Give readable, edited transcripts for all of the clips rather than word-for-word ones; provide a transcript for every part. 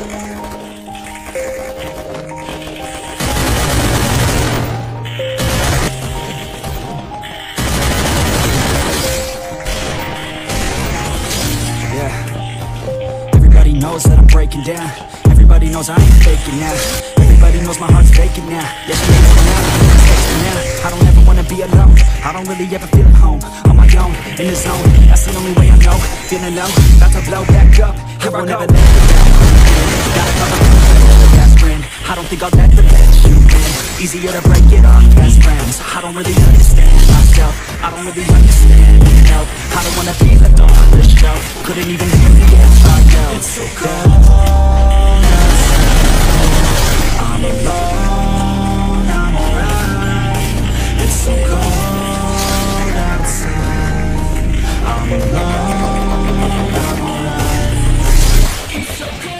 Everybody knows that I'm breaking down. Everybody knows I ain't faking now. Everybody knows my heart's vacant now. Yeah, she hates me now, she's texting now. I don't ever wanna be alone. I don't really ever feel at home. On my own, in the zone, that's the only way I know. Feeling low, about to blow back up. I won't ever let it down. Gotta cover the best friend. I don't think I'll let the best shoot in. Easier to break it off best friends. I don't really understand myself. I don't really understand help. I don't wanna be left on the shelf. Couldn't even hear me if I yelled. It's so cold outside. I'm alone, I'm alright. It's so cold outside. I'm alone, I'm alright. It's so cold.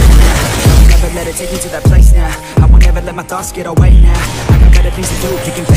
Take me to that place now. I won't ever let my thoughts get away now. I got better things to do, kicking